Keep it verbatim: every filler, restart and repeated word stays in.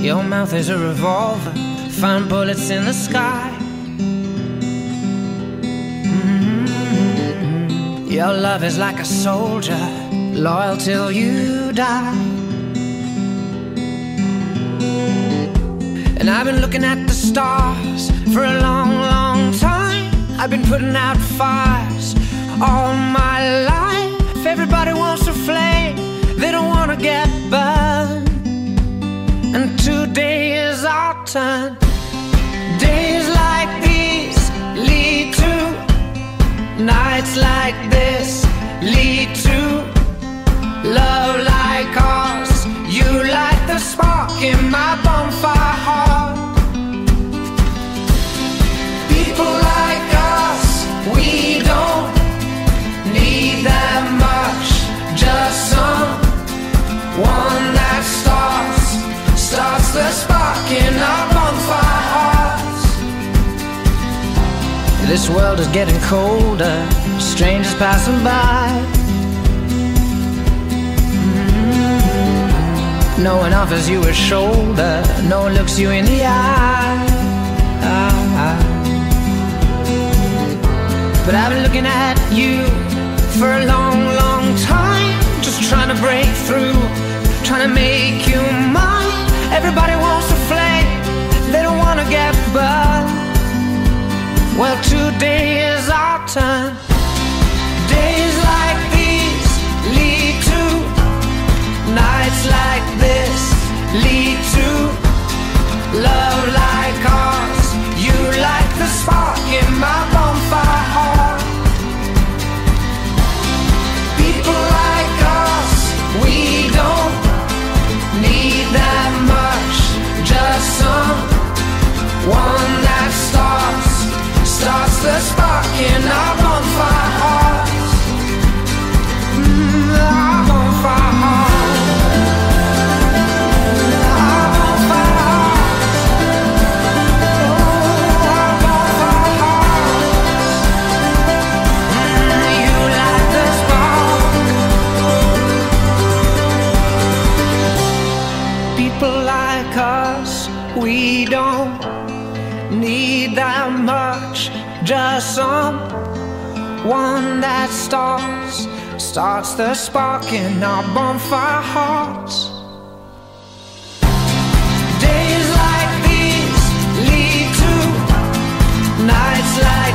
Your mouth is a revolver, find bullets in the sky. Mm-hmm. Your love is like a soldier, loyal till you die. And I've been looking at the stars for a long, long time. I've been putting out fires all my life. Everybody wants a flame, they don't wanna get burned. And today is our turn. Days like these lead to nights like this, lead to love like ours. You light the spark in my bonfire heart. People like us, we don't need that much. Just someone that starts Starts the spark in our bonfire hearts. This world is getting colder, strangers passing by. Mm-hmm. No one offers you a shoulder, no one looks you in the eye. But I've been looking at you for a long, long time, just trying to break through, trying to make you mine. Everybody wants a flame, they don't wanna get burned. Well, today is our turn. Days like these lead to nights like this, lead to love like ours. You light the spark in my bonfire heart. People like us, we don't need that much. Just someone that starts Starts the spark in our bonfire hearts. Mm, our bonfire hearts. Our bonfire hearts. Oh, our bonfire hearts. Mm, you light the spark. People like us, we don't need that much. Just someone that starts Starts the spark in our bonfire hearts. Days like these lead to nights like